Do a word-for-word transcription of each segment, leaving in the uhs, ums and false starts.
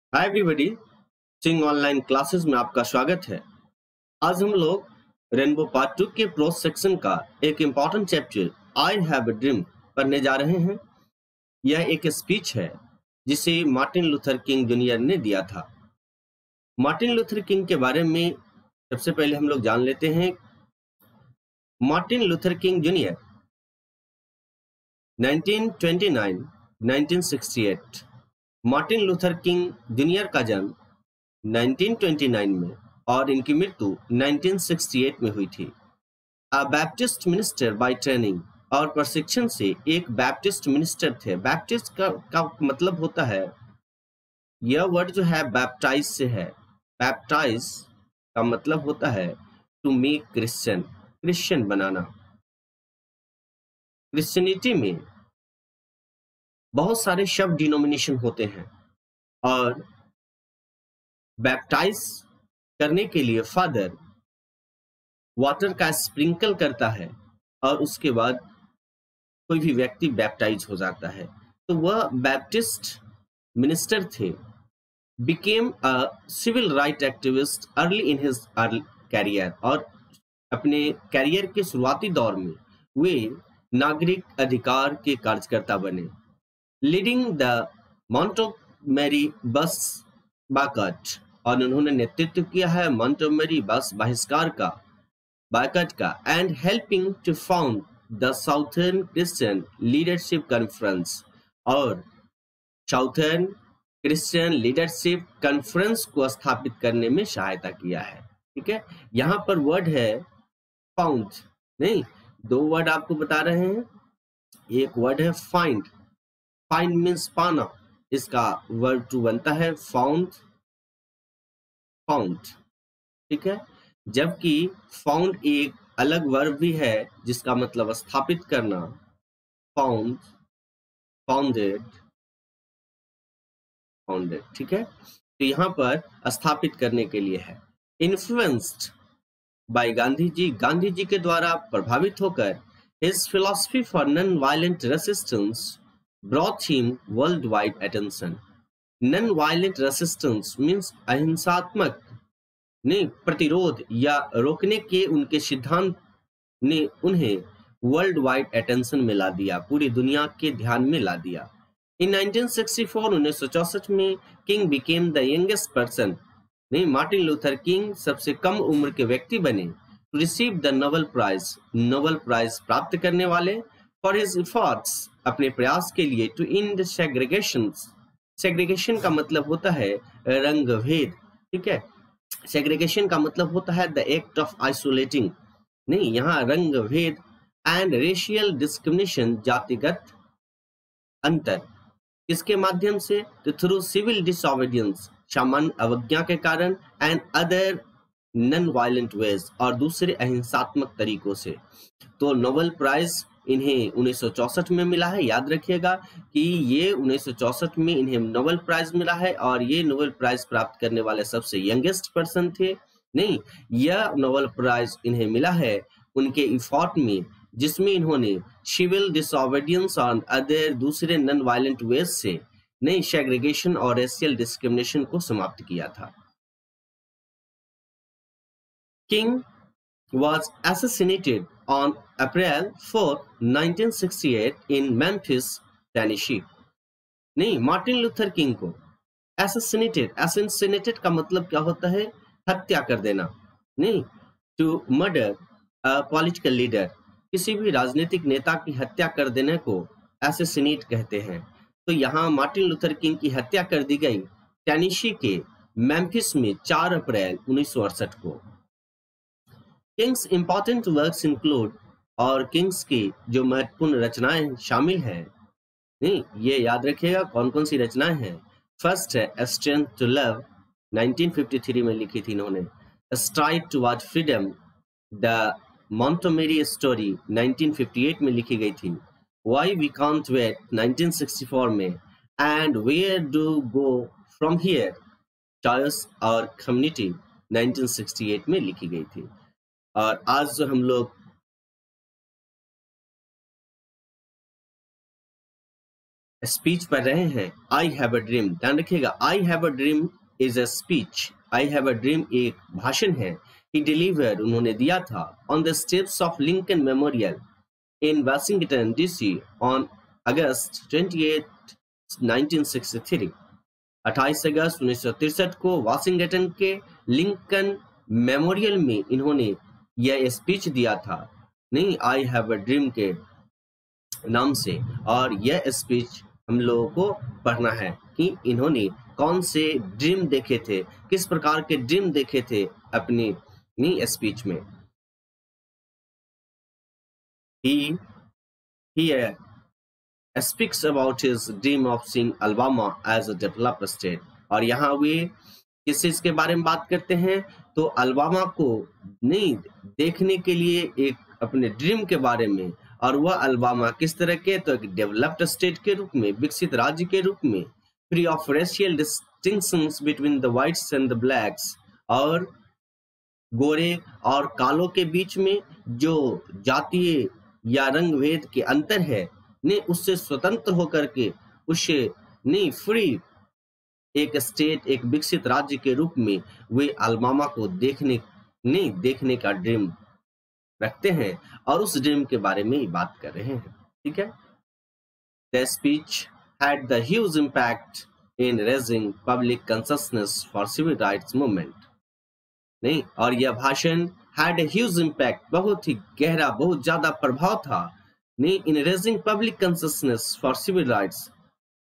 हाय everybody, Singh online classes में आपका स्वागत है। आज हम लोग रेनबो पार्ट टू के प्रोज सेक्शन का एक important chapter I have a dream पढ़ने जा रहे हैं। यह एक स्पीच है जिसे मार्टिन लूथर किंग जूनियर ने दिया था। मार्टिन लूथर किंग के बारे में सबसे पहले हम लोग जान लेते हैं। Martin Luther King junior nineteen twenty nine nineteen sixty eight. Martin Luther King junior का जन्म नाइनटीन ट्वेंटी नाइन में और इनकी मृत्यु नाइनटीन सिक्सटी एट में हुई थी। A Baptist minister by training, और प्रशिक्षण से एक बैप्टिस्ट मिनिस्टर थे। बैप्टिस्ट का, का मतलब होता है, यह वर्ड जो है बैप्टाइज से है। बैप्टाइज का मतलब होता है टू मेक क्रिश्चियन, क्रिश्चियन बनाना। क्रिश्चियनिटी में बहुत सारे शब्द डिनोमिनेशन होते हैं और बैप्टाइज करने के लिए फादर वाटर का स्प्रिंकल करता है और उसके बाद कोई भी व्यक्ति बैप्टाइज हो जाता है। तो वह बैप्टिस्ट मिनिस्टर थे। Became a civil right activist early in his career, और अपने कैरियर के शुरुआती दौर में वे नागरिक अधिकार के कार्यकर्ता बने। लीडिंग द मॉन्टोमेरी बस बाकट, और उन्होंने नेतृत्व किया है मॉन्टोमेरी बस बहिष्कार का, बाकट का, and helping to found the Southern Christian Leadership Conference, और साउथर्न क्रिश्चियन लीडरशिप कॉन्फ्रेंस को स्थापित करने में सहायता किया है। ठीक है, यहाँ पर वर्ड है फाउंड, नहीं, दो वर्ड आपको बता रहे हैं। एक वर्ड है फाइंड। फाइंड मीन्स पाना, इसका वर्ड टू बनता है फाउंड, फाउंड। ठीक है, जबकि फाउंड एक अलग वर्ब भी है जिसका मतलब स्थापित करना। Found, founded, founded. ठीक है, तो यहाँ पर स्थापित करने के लिए है। इन्फ्लुएंस्ड बाय गांधी जी, गांधी जी के द्वारा प्रभावित होकर his philosophy for non violent resistance brought him world wide attention. Non violent resistance means अहिंसात्मक ने प्रतिरोध या रोकने के उनके सिद्धांत ने उन्हें वर्ल्ड वाइड अटेंशन में ला दिया, पूरी दुनिया के ध्यान में ला दिया। इन नाइनटीन सिक्सटी फोर, उन्नीस सौ चौसठ में King became the youngest person, नहीं, मार्टिन लूथर किंग सबसे कम उम्र के व्यक्ति बने to receive the Nobel Prize, Nobel Prize प्राप्त करने वाले, फॉर हिज एफर्ट्स, अपने प्रयास के लिए, टू इंड सेग्रीगेशन। सेग्रीगेशन का मतलब होता है रंग भेद। ठीक है, सेग्रीगेशन का मतलब होता है द एक्ट ऑफ आइसोलेटिंग, नहीं, यहाँ रंग भेद, एंड रेशियल डिस्क्रिमिनेशन, जातिगत अंतर। इसके माध्यम से तो थ्रू सिविल डिसओबीडियंस, सामान्य अवज्ञा के कारण, and other non violent ways, और दूसरे अहिंसात्मक तरीकों से। तो नोबेल प्राइज इन्हें उन्नीस सौ चौसठ में मिला है। याद रखिएगा कि ये उन्नीस सौ चौसठ में इन्हें नोबेल प्राइज मिला है, और ये नोबेल प्राइज प्राप्त करने वाले सबसे यंगेस्ट पर्सन थे। नहीं, यह नोबेल प्राइज इन्हें मिला है उनके इफॉर्ट में जिसमें इन्होंने सिविल डिसओबीडियंस और अदर दूसरे नॉन वायलेंट वेज से, नहीं, सेग्रीगेशन और रेशियल डिस्क्रिमिनेशन को समाप्त किया था। King was assassinated on April fourth, nineteen sixty-eight in Memphis, Tennessee। नहीं, मार्टिन लूथर किंग को assassinated, assassinated का मतलब क्या होता है? हत्या कर देना, नहीं, to murder a political leader, किसी भी राजनीतिक नेता की हत्या कर देने को assassinate कहते हैं। तो यहाँ मार्टिन लूथर किंग की हत्या कर दी गई टेनेसी के मेम्फिस में चार अप्रैल उन्नीस सौ अड़सठ को। किंग्स इंपॉर्टेंट वर्क्स इंक्लूड, और किंग्स की जो महत्वपूर्ण रचनाएं शामिल हैं, नहीं, ये याद रखिएगा कौन कौन सी रचनाएं हैं। फर्स्ट है strength to love, nineteen fifty three में लिखी थी इन्होंने। Stride toward freedom, the Montgomery story, nineteen fifty eight में लिखी गई थी। Why we can't wait, nineteen sixty four में। And where do go from here, choice और कम्युनिटी, नाइनटीन सिक्सटी एट में लिखी गई थी। और आज जो हम लोग स्पीच पढ़ रहे हैं, आई हैव अ ड्रीम, ध्यान रखिएगा, I have a dream is a speech, I have a dream एक भाषण है, ही डिलीवर्ड उन्होंने दिया था, on the steps of Lincoln Memorial in Washington DC on August अट्ठाईस, नाइनटीन सिक्सटी थ्री, अट्ठाईस अगस्त उन्नीस सौ तिरसठ को वाशिंगटन के लिंकन मेमोरियल में इन्होंने यह स्पीच दिया था, नहीं आई हैव अ ड्रीम के नाम से। और यह स्पीच हम लोगों को पढ़ना है कि इन्होंने कौन से ड्रीम देखे थे, किस प्रकार के ड्रीम देखे थे अपनी स्पीच में। he he uh, speaks about his dream of seeing Alabama as a developed state, और यहाँ वे किस चीज के बारे में बात करते हैं, तो अल्बामा को नहीं देखने के लिए एक अपने ड्रीम के बारे में, और वह अल्बामा किस तरह के, तो एक डेवलप्ड स्टेट के रूप में, विकसित राज्य के रूप में, free of racial distinctions between the whites and the blacks, और गोरे और कालों के बीच में जो जातीय या रंग भेद के अंतर है, ने उससे स्वतंत्र होकर के उसे नहीं फ्री एक स्टेट, एक विकसित राज्य के रूप में वे अल्बामा को देखने नहीं देखने का ड्रीम रखते हैं, और उस ड्रीम के बारे में ही बात कर रहे हैं। ठीक है, the speech had the huge impact in raising public consciousness for civil rights movement, नहीं, और यह भाषण हैड ए ह्यूज इम्पैक्ट, बहुत ही गहरा, बहुत ज्यादा प्रभाव था, नहीं, in raising public consciousness for civil rights,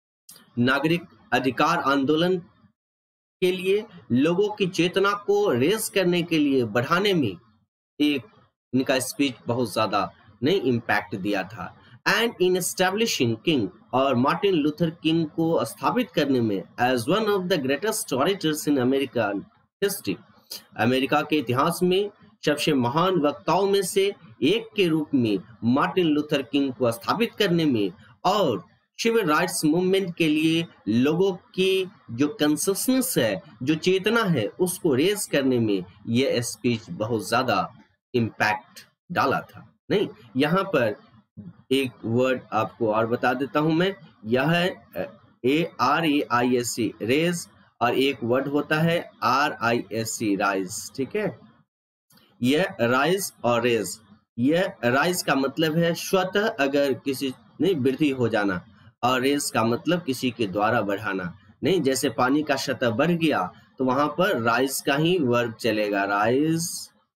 नागरिक अधिकार आंदोलन के लिए लोगों की चेतना को रेज करने के लिए बढ़ाने में एक इनका स्पीच बहुत ज्यादा नहीं इम्पैक्ट दिया था। एंड इन एस्टैब्लिशिंग किंग, और मार्टिन लूथर किंग को स्थापित करने में as one of the greatest orators in American history, America के इतिहास में सबसे महान वक्ताओं में से एक के रूप में मार्टिन लूथर किंग को स्थापित करने में, और सिविल राइट्स मूवमेंट के लिए लोगों की जो कंसियसनेस है, जो चेतना है, उसको रेज करने में यह स्पीच बहुत ज्यादा इम्पैक्ट डाला था। नहीं, यहाँ पर एक वर्ड आपको और बता देता हूं मैं, यह है A R A I S C raise, और एक वर्ड होता है R I S C rise. ठीक है, यह राइज और रेज, यह राइज का मतलब है स्वतः अगर किसी नहीं वृद्धि हो जाना, और रेज का मतलब किसी के द्वारा बढ़ाना, नहीं, जैसे पानी का सतह बढ़ गया तो वहां पर राइज का ही वर्ब चलेगा, राइज,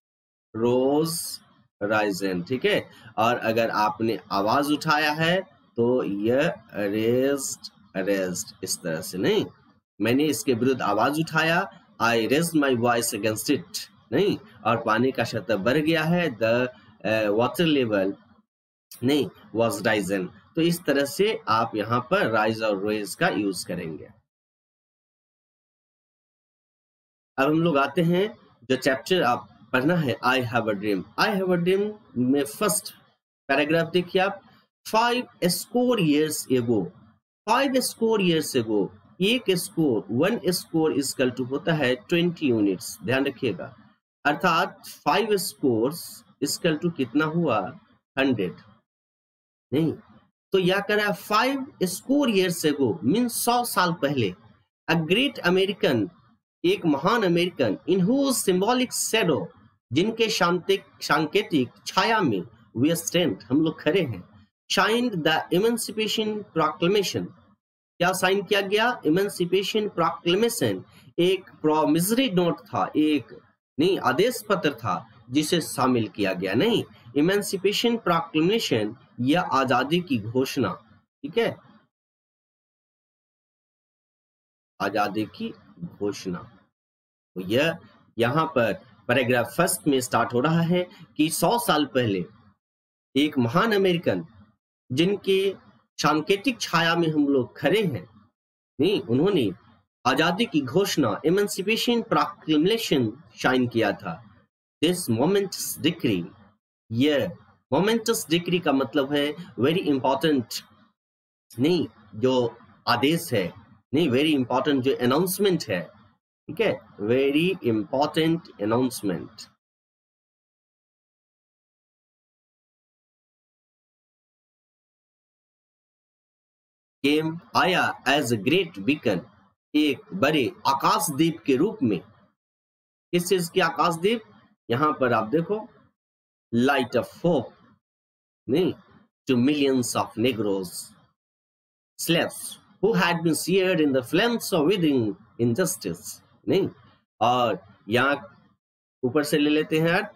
रोज, राइजन। ठीक है, और अगर आपने आवाज उठाया है तो यह रेज्ड, रेज्ड, इस तरह से, नहीं, मैंने इसके विरुद्ध आवाज उठाया, I raised my voice against it, नहीं, और पानी का सतह बढ़ गया है, द वाटर लेवल नहीं वॉज राइजन। तो इस तरह से आप यहाँ पर राइज और रेज का यूज करेंगे। अब हम लोग आते हैं जो चैप्टर आप पढ़ना है, I have a dream. I have a dream में फर्स्ट पैराग्राफ देखिए आप, five score years ago, five score years ago, एक score, one score equal to होता है ट्वेंटी यूनिट्स, ध्यान रखिएगा, अर्थात फाइव स्कोर्स इक्वल टू कितना हुआ, हंड्रेड, नहीं, तो यह कह रहा है five score years ago mean सौ साल पहले, अ ग्रेट अमेरिकन, एक महान American, in whose symbolic shadow, जिनके शांतिक सांकेतिक छाया में वी स्टैंड, हम लोग खड़े हैं, शाइंड द इमेंसिपेशन प्रोक्लेमेशन, क्या साइन किया गया, इमेंसिपेशन प्रोक्लेमेशन, एक प्रोमिसरी नोट था, एक नहीं आदेश पत्र था जिसे शामिल किया गया, नहीं, इमेंसिपेशन प्रोक्लेमेशन, यह आजादी की घोषणा। ठीक है, आजादी की घोषणा, तो यह यहाँ पर पैराग्राफ फर्स्ट में स्टार्ट हो रहा है कि सौ साल पहले एक महान अमेरिकन, जिनके सांकेतिक छाया में हम लोग खड़े हैं, नहीं, उन्होंने आजादी की घोषणा, इमेंसिपेशन प्रोक्लेमेशन साइन किया था। दिस मोमेंटस डिक्री, यह मोमेंटस डिक्री का मतलब है वेरी इंपॉर्टेंट, नहीं, जो आदेश है, नहीं, वेरी इंपॉर्टेंट जो अनाउंसमेंट है, ठीक है, वेरी इंपॉर्टेंट अनाउंसमेंट। केम आया एज अ ग्रेट बीकन, एक बड़े आकाशदीप के रूप में। किस चीज की आकाशदीप? यहां पर आप देखो, लाइट ऑफ होप, नहीं, to millions of Negroes slaves who had been seared in the flames of withering injustice, नहीं, और यहां ऊपर से ले लेते हैं अर्थ,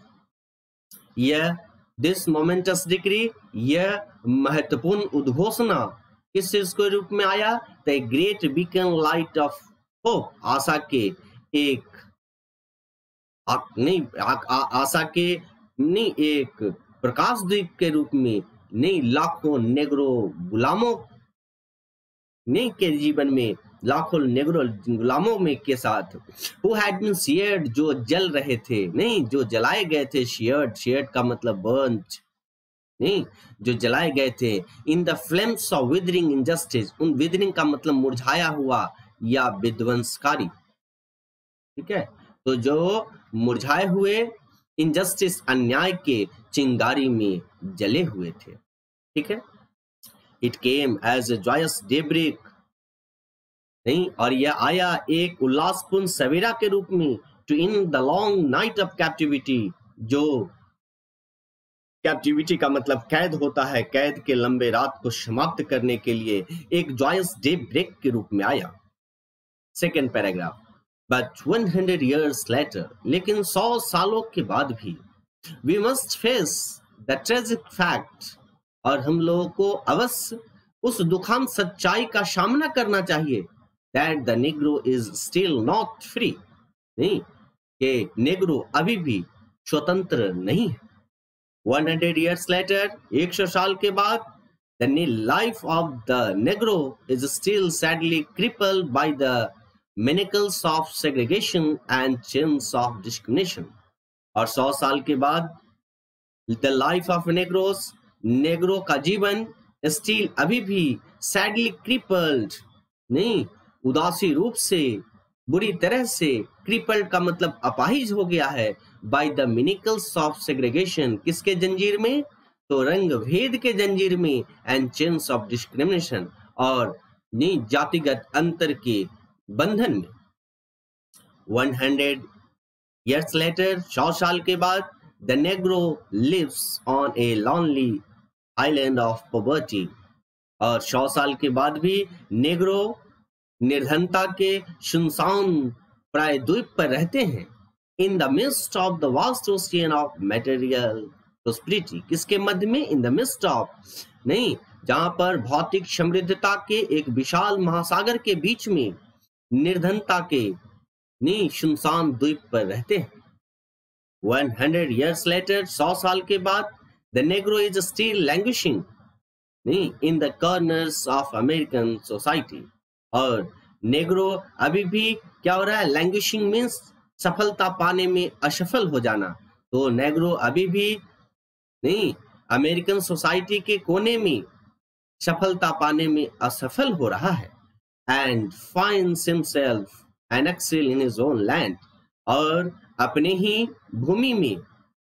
यह दिस मोमेंटस डिक्री, यह महत्वपूर्ण उद्घोषणा किस चीज के रूप में आया? The great beacon light of hope, आशा के एक आ, नहीं आ, आ, आशा के नहीं एक प्रकाश द्वीप के रूप में, नहीं, लाखों नेग्रो गुलामों नहीं के जीवन में, लाखों नेग्रो गुलामों में के साथ, who had been seared, जो जल रहे थे, नहीं, जो जलाए गए थे, sheared, sheared का मतलब burnt, नहीं, जो जलाए गए थे, in the flames of withering injustice, उन विदरिंग का मतलब मुरझाया हुआ या विध्वंसकारी, ठीक है, तो जो मुरझाए हुए इनजस्टिस, अन्याय के चिंगारी में जले हुए थे, ठीक है। It came as a joyous daybreak, नहीं, और यह आया एक उल्लासपूर्ण सवेरा के रूप में, to end the long night of captivity, जो कैप्टिविटी का मतलब कैद होता है, कैद के लंबे रात को समाप्त करने के लिए एक जॉयस डे ब्रेक के रूप में आया। Second paragraph, but one hundred years later, लेकिन सौ सालों के बाद भी, we must face the tragic fact, और हम लोगों को अवश्य उस दुखद सच्चाई का सामना करना चाहिए, that the Negro is still not free, नहीं, कि नेग्रो अभी भी स्वतंत्र नहीं है। one hundred years later, एक सौ साल के बाद, the life of the Negro is still sadly crippled by the manacles of segregation and chains of discrimination. और सौ साल के बाद, the life of Negroes, Negro का जीवन still अभी भी sadly crippled, नहीं, उदासी रूप से, बुरी तरह से, crippled का मतलब अपाहिज हो गया है, by the manacles of segregation, किसके जंजीर में? तो रंग भेद के जंजीर में, and chains of discrimination, और नहीं, जातिगत अंतर के बंधन में। one hundred years later, सौ साल के बाद, the Negro lives on a lonely island of poverty, और सौ साल के बाद भी नेग्रो निर्धनता के सुनसान प्राय द्वीप पर रहते हैं, in the midst of the vast ocean of material prosperity, किसके मध्य में? in the midst of, नहीं, जहां पर भौतिक समृद्धता के एक विशाल महासागर के बीच में निर्धनता के नहीं सुनसान द्वीप पर रहते हैं। one hundred years later, सौ साल के बाद, the Negro is still languishing, नहीं, in the corners of American society, और नेग्रो अभी भी क्या हो रहा है? languishing means सफलता पाने में असफल हो जाना, तो नेग्रो अभी भी नहीं, अमेरिकन सोसाइटी के कोने में सफलता पाने में असफल हो रहा है। And finds himself an exile in his own land, और अपने ही भूमि में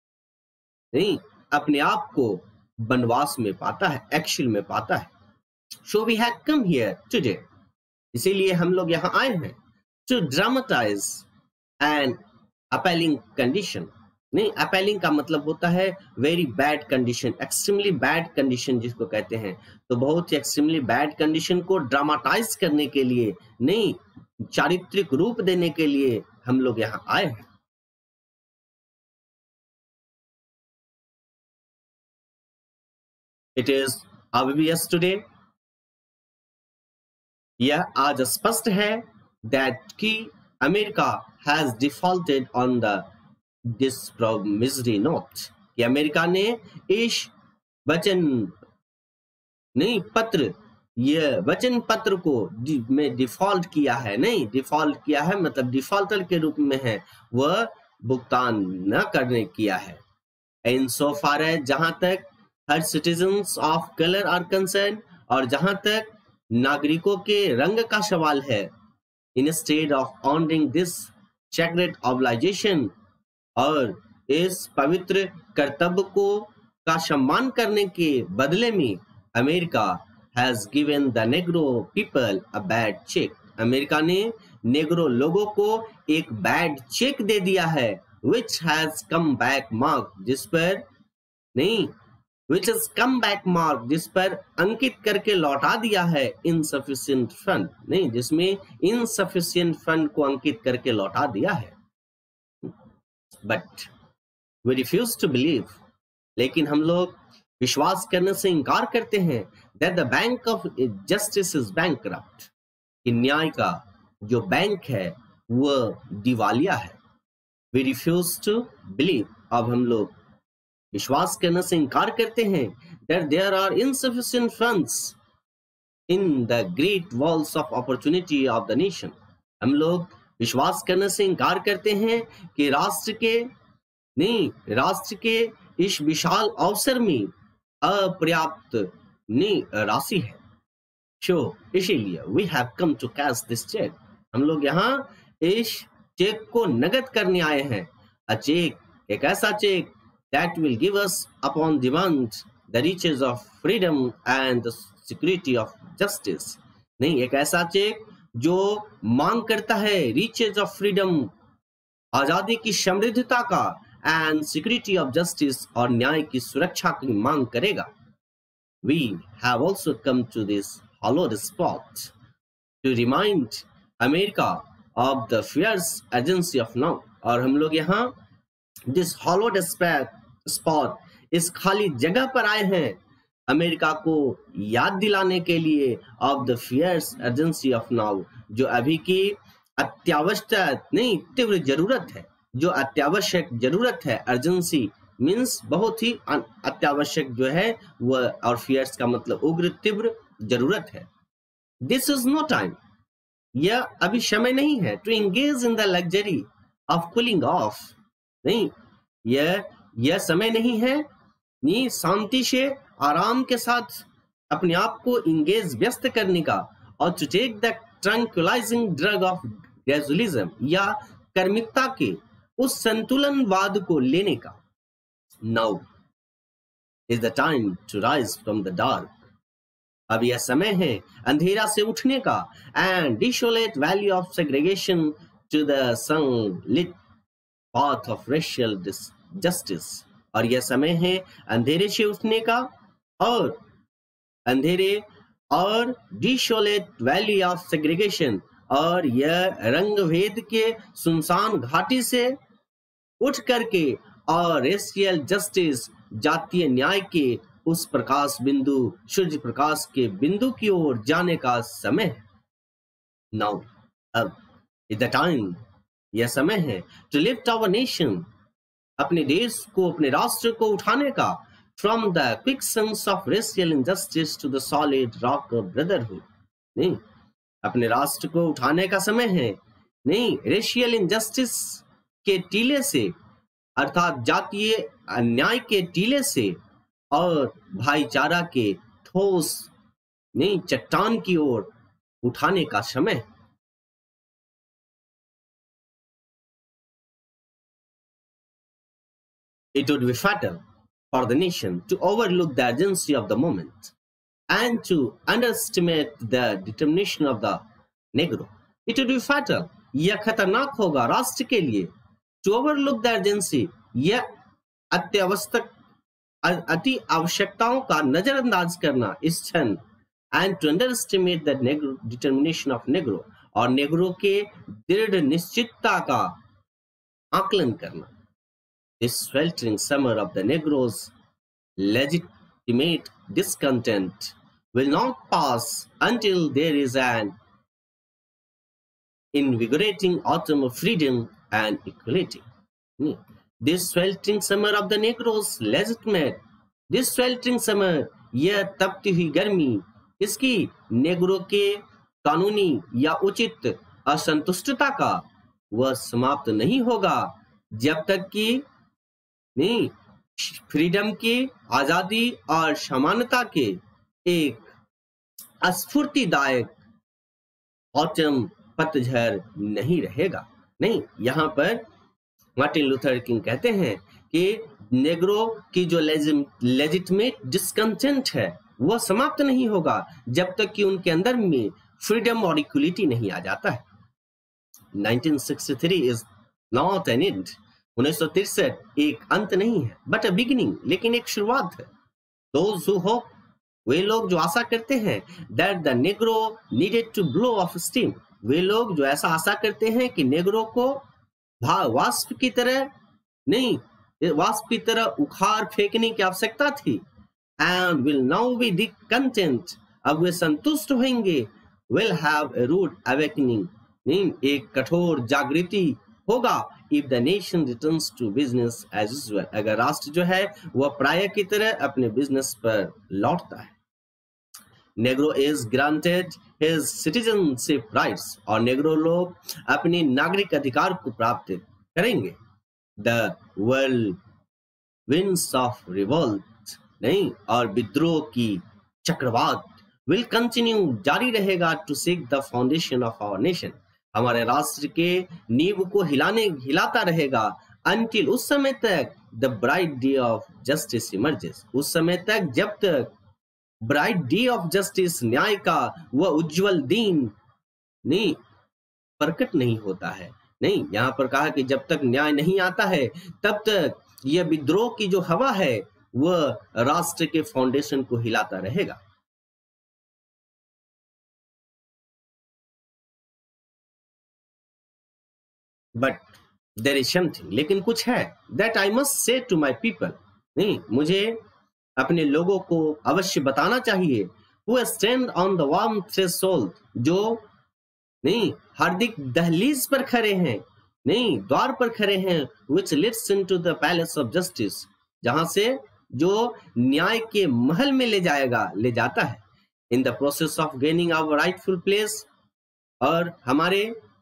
नहीं, अपने आप को वनवास में पाता है, एक्सिल में पाता है। So we have come here today, इसीलिए हम लोग यहाँ आए हैं, to dramatize an appalling condition, नहीं, appalling का मतलब होता है very bad condition, extremely bad condition जिसको कहते हैं, तो बहुत ही extremely bad condition को ड्रामाटाइज करने के लिए, नहीं, चारित्रिक रूप देने के लिए हम लोग यहाँ आए हैं। It is obvious today, यह आज स्पष्ट है, that कि America has defaulted on the this promissory note, कि अमेरिका ने इस वचन नहीं पत्र, यह वचन पत्र को में डिफॉल्ट किया है, नहीं, डिफॉल्ट किया है मतलब डिफॉल्टर के रूप में है, वह भुगतान न करने किया है। इन सो फार है जहां तक हर citizens of colour are concerned, और जहां तक नागरिकों के रंग का सवाल है, instead of honouring this sacred obligation, और इस पवित्र कर्तव्य को का सम्मान करने के बदले में America has given the Negro people a bad check. America ने नेग्रो लोगों को एक बैड चेक दे दिया है, which has come back mark, जिस पर नहीं which has come back mark, जिस पर अंकित करके लौटा दिया है insufficient fund, नहीं जिसमें insufficient fund को अंकित करके लौटा दिया है. But we refuse to believe, लेकिन हम लोग विश्वास करने से इनकार करते हैं that the bank of justice is bankrupt, कि न्याय का जो बैंक है वह दिवालिया है. We refuse to believe, अब हम लोग विश्वास करने से इनकार करते हैं that there are insufficient funds in the great walls of opportunity of the nation. हम लोग विश्वास करने से इनकार करते हैं कि राष्ट्र के नहीं राष्ट्र के इस विशाल अवसर में अपर्याप्त नहीं राशि है. सो इसीलिए we have come to cash this cheque, हम लोग यहाँ इस चेक को नगद करने आए हैं. अ चेक, एक ऐसा cheque that will give us upon demand the riches of freedom and the security of justice. नहीं, एक ऐसा चेक जो मांग करता है riches of freedom, आजादी की समृद्धता का, and security of justice, और न्याय की सुरक्षा की मांग करेगा. We have also come to this hallowed spot to remind America of the fierce urgency of now. और हम लोग यहाँ दिस हॉलोड स्पॉट, इस खाली जगह पर आए हैं अमेरिका को याद दिलाने के लिए of the fierce urgency of now, जो अभी की अत्यावश्यक नहीं तीव्र जरूरत है, जो अत्यावश्यक जरूरत है. अर्जेंसी मीन्स बहुत ही अत्यावश्यक जो है वह, और फियर्स का मतलब उग्र तीव्र जरूरत है. दिस इज नो टाइम, यह अभी समय नहीं है to engage in the luxury of cooling off, नहीं यह यह समय नहीं है नहीं शांति से आराम के साथ अपने आप को इंगेज व्यस्त करने का, और to take the tranquillising drug of gradualism, या कर्मिकता के उस संतुलनवाद को लेने का. Now is the time to rise from the dark, अब यह समय है अंधेरा से उठने का, and desolate valley of segregation to the sunlit path of racial justice. और यह समय है अंधेरे से उठने का और अंधेरे और डिसोलेट वैली ऑफ सेग्रीगेशन, और यह रंग भेद के सुनसान घाटी से उठ करके और रेशियल जस्टिस जातीय न्याय के उस प्रकाश बिंदु सूर्य प्रकाश के बिंदु की ओर जाने का समय है. नाउ अब इज द टाइम, यह समय है टू लिफ्ट आवर नेशन, अपने देश को अपने राष्ट्र को उठाने का, from the quicksands of racial injustice to the solid rock of brotherhood. नहीं, अपने राष्ट्र को उठाने का समय है नहीं रेशियल इनजस्टिस के टीले से, अर्थात जातीय अन्याय के टीले से, और भाईचारा के ठोस नहीं चट्टान की ओर उठाने का समय. It would be fatal for the nation to overlook the urgency of the moment and to underestimate the determination of the Negro. It would be fatal, यह खतरनाक होगा राष्ट्र के लिए, to overlook the urgency, यह अत्यावश्यक अति आवश्यकताओं का नजरअंदाज करना इस क्षण, and to underestimate the Negro determination of Negro, और नेग्रो के दृढ़ निश्चितता का आकलन करना. This sweltering summer of the Negroes' legitimate discontent will not pass until there is an invigorating autumn of freedom and equality. This sweltering summer of the Negroes' legitimate, this sweltering summer, यह तपती हुई गर्मी, इसकी Negro के कानूनी या उचित असंतुष्टता का वह समाप्त नहीं होगा जब तक कि नहीं फ्रीडम की आजादी और समानता के एक स्फूर्तिदायक ऑटम पतझड़ नहीं रहेगा. नहीं, यहाँ पर मार्टिन लूथर किंग कहते हैं कि नेग्रो की जो लेजिटिमेट डिस्कंटेंट है, वह समाप्त नहीं होगा जब तक कि उनके अंदर में फ्रीडम और इक्वलिटी नहीं आ जाता है। Nineteen sixty three is not an end. उन्नीस सौ तिरसठ एक अंत नहीं है, बट अ बिगिनिंग, लेकिन एक शुरुआत है। Those who hope, वे लोग जो आशा करते हैं, that the negro needed to blow off steam, वे लोग जो ऐसा आशा करते हैं कि नेग्रो को वाष्प की तरह नहीं, वाष्प की तरह उखाड़ फेंकने की आवश्यकता थी। And will now be the content, अब वे संतुष्ट होंगे। Will have a rude awakening, नहीं, एक कठोर जागृति होगा। If the nation returns to business as usual, अगर राष्ट्र जो है वह प्राय की तरह अपने बिजनेस पर लौटता है। Negro is granted his citizenship rights, और नेग्रो लोग अपने नागरिक अधिकार को प्राप्त करेंगे। The whirlwinds of revolt, नहीं, और विद्रोह की चक्रवात will continue, जारी रहेगा, to shake the foundation of our nation, हमारे राष्ट्र के नींव को हिलाने हिलाता रहेगा। until, उस समय तक the bright day of justice emerges, उस समय तक जब तक ब्राइट डे ऑफ जस्टिस, न्याय का वह उज्जवल दिन नहीं प्रकट नहीं होता है। नहीं, यहाँ पर कहा कि जब तक न्याय नहीं आता है तब तक यह विद्रोह की जो हवा है वह राष्ट्र के फाउंडेशन को हिलाता रहेगा। बट देयर इज समथिंग, लेकिन कुछ है, that I must say to my people, नहीं, मुझे अपने लोगों को अवश्य बताना चाहिए। who stand on the warm threshold, जो नहीं हार्दिक दहलीज पर खड़े हैं, नहीं द्वार पर खड़े हैं। which leads into the palace of justice, जहां से जो न्याय के महल में ले जाएगा ले जाता है। in the process of gaining our rightful place, और हमारे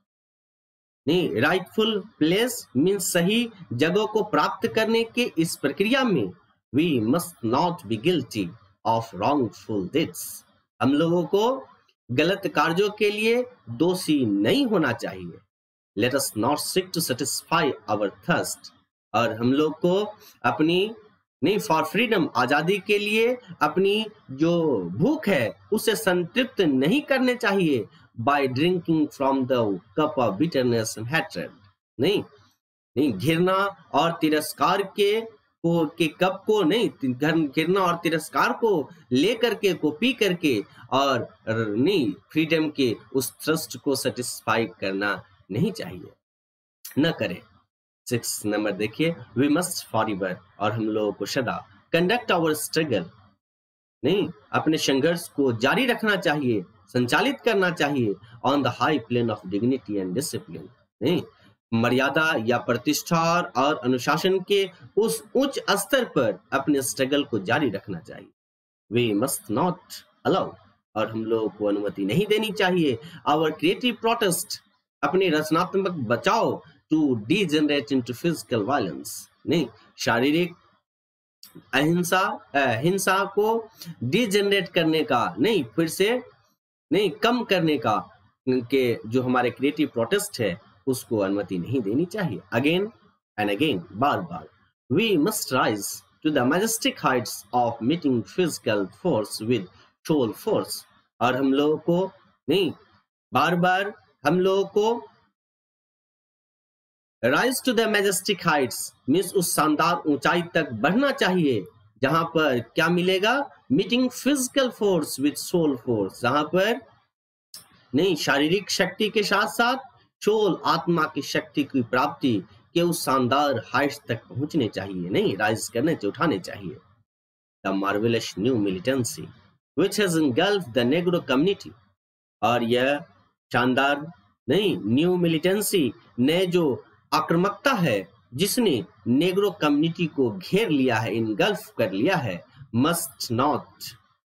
नहीं राइटफुल प्लेस मीन्स सही जगह को प्राप्त करने के इस प्रक्रिया में we must not be guilty of wrongful deeds, हम लोगों को गलत कार्यों के लिए दोषी नहीं होना चाहिए। let us not seek to satisfy our thirst, और हम लोग को अपनी नहीं फॉर फ्रीडम, आजादी के लिए अपनी जो भूख है उसे संतृप्त नहीं करने चाहिए। by drinking from the cup of bitterness and hatred, नहीं नहीं घृणा और तिरस्कार के को के कप को नहीं घृणा और तिरस्कार को लेकर के को पी करके और नहीं फ्रीडम के उस थ्रस्ट को सेटिस्फाई करना नहीं चाहिए, न करें। सिक्स नंबर देखिए, वी मस्ट फॉरएवर, और हम लोगों को सदा कंडक्ट आवर स्ट्रगल, नहीं अपने संघर्ष को जारी रखना चाहिए, संचालित करना चाहिए। On the high plane of dignity and discipline, नहीं मर्यादा या प्रतिष्ठा और अनुशासन के उस उच्च स्तर पर अपने स्ट्रगल को जारी रखना चाहिए। वी मस्ट नॉट अलाउ, और हम लोगों को अनुमति नहीं देनी चाहिए। आवर क्रिएटिव प्रोटेस्ट, अपनी रचनात्मक बचाव, to degenerate into physical violence, नहीं शारीरिक अहिंसा हिंसा को डीजनरेट करने का, नहीं फिर से नहीं कम करने का के जो हमारे क्रिएटिव प्रोटेस्ट है उसको अनुमति नहीं देनी चाहिए। अगेन एंड अगेन, बार बार, we must rise to the majestic heights of meeting physical force with soul force, और हम लोगों को नहीं बार बार हम लोगों को rise to the majestic heights means उस शानदार ऊंचाई तक बढ़ना चाहिए जहां पर क्या मिलेगा, meeting physical force with soul force, जहां पर नहीं शारीरिक शक्ति के साथ साथ सोल आत्मा की शक्ति की प्राप्ति के उस शानदार हाइट्स तक पहुंचने चाहिए, नहीं राइज करने से उठाने चाहिए। The marvellous new militancy which has engulfed the Negro community, और यह शानदार नहीं न्यू मिलिटेंसी ने जो आक्रामकता है जिसने नेग्रो कम्युनिटी को घेर लिया है, इनगल्फ कर लिया है, must not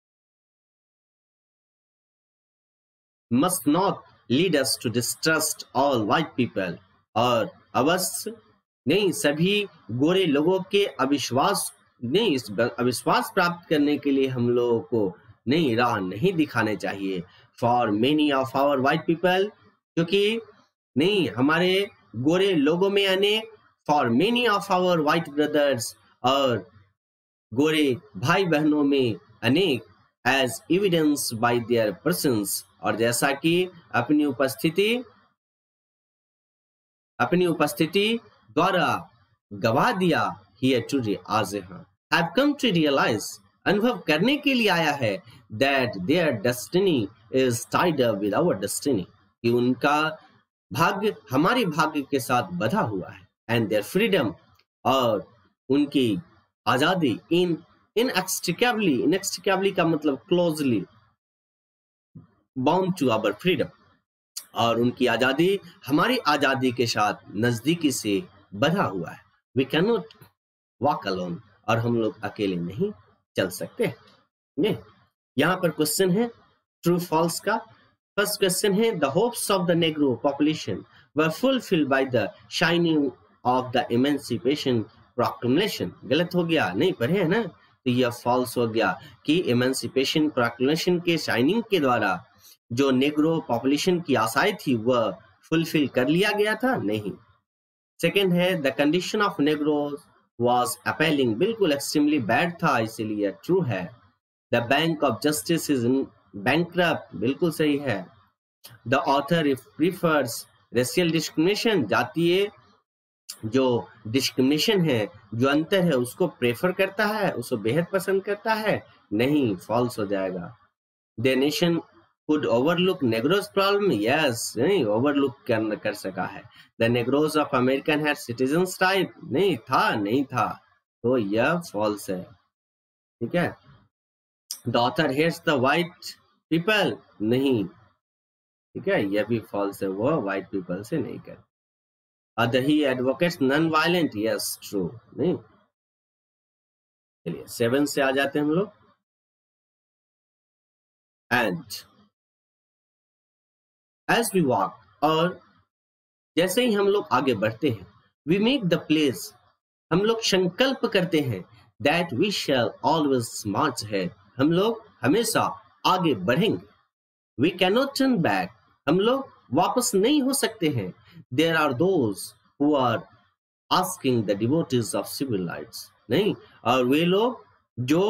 must not lead us to distrust all white people, और अवश्य नहीं सभी गोरे लोगों के अविश्वास नहीं अविश्वास प्राप्त करने के लिए हम लोगों को नहीं राह नहीं दिखाने चाहिए। For many of our white people, क्योंकि नहीं हमारे गोरे लोगों में अनेक, for many of our white brothers, और गोरे भाई बहनों में अनेक, as evidenced by their presence, और जैसा कि अपनी उपस्थिति अपनी उपस्थिति द्वारा गवाह दिया, here today आज यहाँ have come to realize, अनुभव करने के लिए आया है, that their destiny is tied up with our destiny, कि उनका भाग्य हमारे भाग्य के साथ बंधा हुआ है, and their freedom, और उनकी आजादी in inextricably, inextricably का मतलब closely bound to our freedom, और उनकी आजादी हमारी आजादी के साथ नजदीकी से बंधा हुआ है. We cannot walk alone, और हम लोग अकेले नहीं चल सकते. ये यहाँ पर क्वेश्चन है ट्रू फॉल्स का. फर्स्ट क्वेश्चन है the hopes of the Negro population were fulfilled by the shining of the emancipation Proclamation. गलत हो गया, नहीं पढ़े है ना, तो यह फॉल्स हो गया कि इमेंसिपेशन प्रोक्लेमेशन के शाइनिंग के द्वारा जो नेग्रो पॉपुलेशन की आशाएं थी वह फुलफिल कर लिया गया था, नहीं. सेकेंड है the condition of Negroes was appalling, बिल्कुल एक्सट्रीमली बैड था, इसीलिए ट्रू है. The bank of justice is bankrupt, बिल्कुल सही है. The author if prefers racial discrimination, जातीय जो डिस्क्रिमिनेशन है, जो अंतर है, उसको प्रेफर करता है, उसको बेहद पसंद करता है, नहीं, फॉल्स हो जाएगा. The nation could overlook Negroes problem, yes, नहीं overlook कर कर सका है. The Negroes of American had citizens type, नहीं था, नहीं था, तो यह false है. ठीक है. The author hates the white people, नहीं, ठीक है, यह भी false है, वो white people से नहीं कर. Other he advocates non-violent, yes, true, नहीं. चलिए सेवन से आ जाते हैं हम लोग. And as we walk, और जैसे ही हम लोग आगे बढ़ते हैं, we make the place, हम लोग संकल्प करते हैं, that we shall always march ahead, हम लोग हमेशा आगे बढ़ेंगे. We cannot turn back, हम लोग वापस नहीं हो सकते हैं. There are those who are asking the devotees of civil rights, नहीं, और वे लोग जो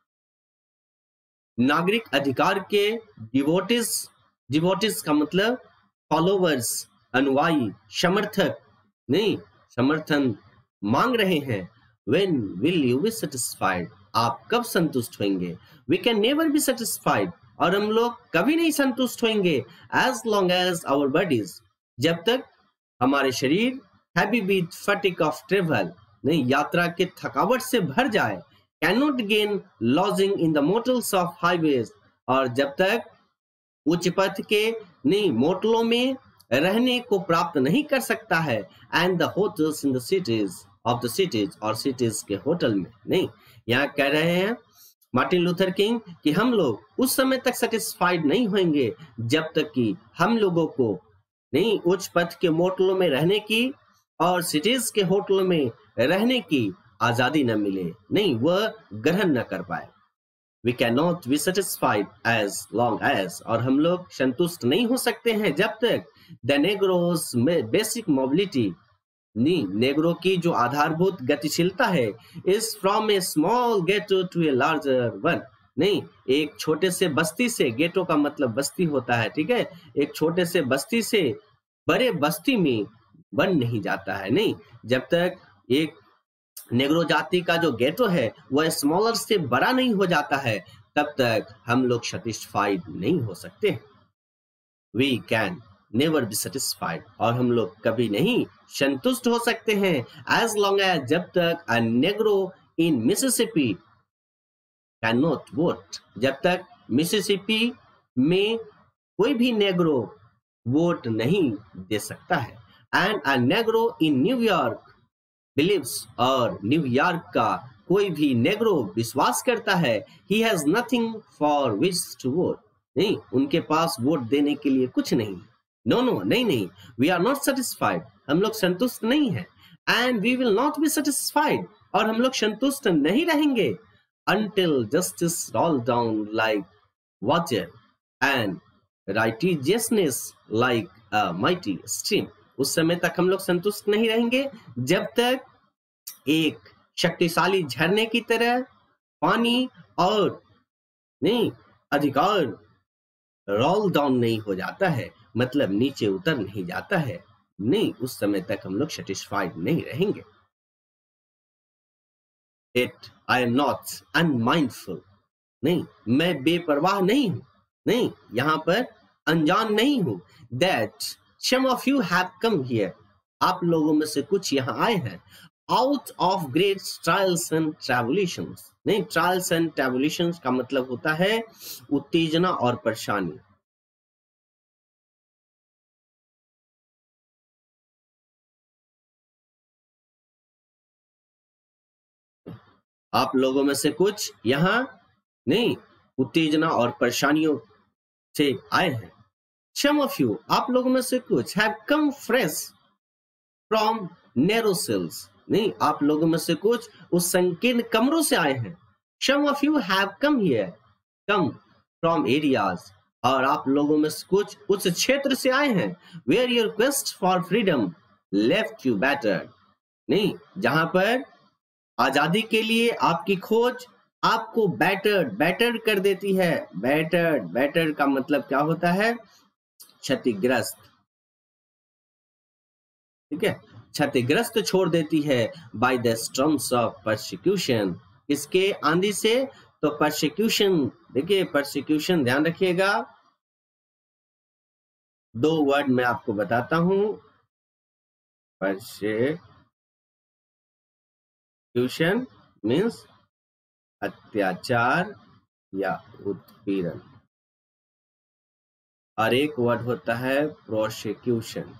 नागरिक अधिकार के डिवोटीज, डिवोटीज का मतलब फॉलोवर्स, अनुयायी, समर्थक, नहीं, समर्थन मांग रहे हैं. When will you be satisfied, आप कब संतुष्ट होंगे. We can never be satisfied, और हम लोग कभी नहीं संतुष्ट होंगे. As long as our bodies, जब तक हमारे शरीर heavy with fatigue of travel, नहीं, यात्रा के थकावट से भर जाए, cannot gain lodging in the motels of highways, और जब तक उच्च पथ के नहीं मोटलों में रहने को प्राप्त नहीं कर सकता है. And the hotels in the cities of the cities, और सिटीज के होटल में, नहीं, यहाँ कह रहे हैं मार्टिन लूथर किंग कि हम लोग उस समय तक सेटिस्फाइड नहीं होंगे जब तक कि हम लोगों को नहीं उच्च पथ के मोटलों में रहने की और सिटीज के होटलों में रहने की आजादी न मिले, नहीं, वह ग्रहण न कर पाए. We cannot be satisfied as long as, और हम लोग संतुष्ट नहीं हो सकते हैं जब तक the Negroes में basic mobility, नहीं, नेग्रो की जो आधारभूत गतिशीलता है, is from a small ghetto to a larger one, नहीं, एक छोटे से बस्ती से, गेटो का मतलब बस्ती होता है, ठीक है, एक छोटे से बस्ती से बड़े बस्ती में बन नहीं जाता है. नहीं, जब तक एक नेग्रो जाति का जो गेटो है वह स्मॉलर से बड़ा नहीं हो जाता है, तब तक हम लोग सेटिस्फाइड नहीं हो सकते. We can never be satisfied, और हम लोग कभी नहीं संतुष्ट हो सकते हैं. as long as, जब तक a negro in Mississippi cannot vote, जब तक मिसिसिपी में कोई भी नेग्रो वोट नहीं दे सकता है. and a negro in New York believes, और न्यूयॉर्क का कोई भी नेग्रो विश्वास करता है, he has nothing for which to vote, नहीं, उनके पास वोट देने के लिए कुछ नहीं. नो नो नहीं नहीं, we are not satisfied, हम लोग संतुष्ट नहीं हैं. and we will not be satisfied, और हम लोग संतुष्ट नहीं रहेंगे until justice roll down like water and righteousness like a mighty stream. उस समय तक हम लोग संतुष्ट नहीं रहेंगे जब तक एक शक्तिशाली झरने की तरह पानी और नहीं अधिकार रोल डाउन नहीं हो जाता है, मतलब नीचे उतर नहीं जाता है, नहीं, उस समय तक हम लोग सेटिस्फाइड नहीं रहेंगे। It I am not unmindful, नहीं, मैं बेपरवाह नहीं हूं, नहीं, यहां पर अनजान नहीं हूं। That some of you have come here, आप लोगों में से कुछ यहां आए हैं। Out of great trials and tribulations, नहीं, ट्रायल्स एंड ट्रैबुलेशंस का मतलब होता है उत्तेजना और परेशानी। आप लोगों में से कुछ यहां नहीं उत्तेजना और परेशानियों से आए हैं। Some of you, आप लोगों में से कुछ have come fresh from narrow cells, नहीं, आप लोगों में से कुछ उस संकीर्ण कमरों से आए हैं। Some of you have come here, come from areas, और आप लोगों में से कुछ उस क्षेत्र से आए हैं where your quest for freedom left you battered, नहीं, जहां पर आजादी के लिए आपकी खोज आपको बैटर्ड बैटर्ड कर देती है। बैटर्ड बैटर्ड का मतलब क्या होता है? क्षतिग्रस्त, ठीक है, क्षतिग्रस्त छोड़ देती है। By the storms of persecution, इसके आंधी से, तो परसिक्यूशन, देखिए परसिक्यूशन ध्यान रखिएगा, दो वर्ड मैं आपको बताता हूं। परसिक्यूशन मीन्स अत्याचार या उत्पीड़न, और एक वर्ड होता है प्रोसिक्यूशन